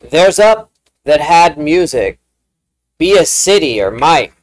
There's up that had music. Be a city or might.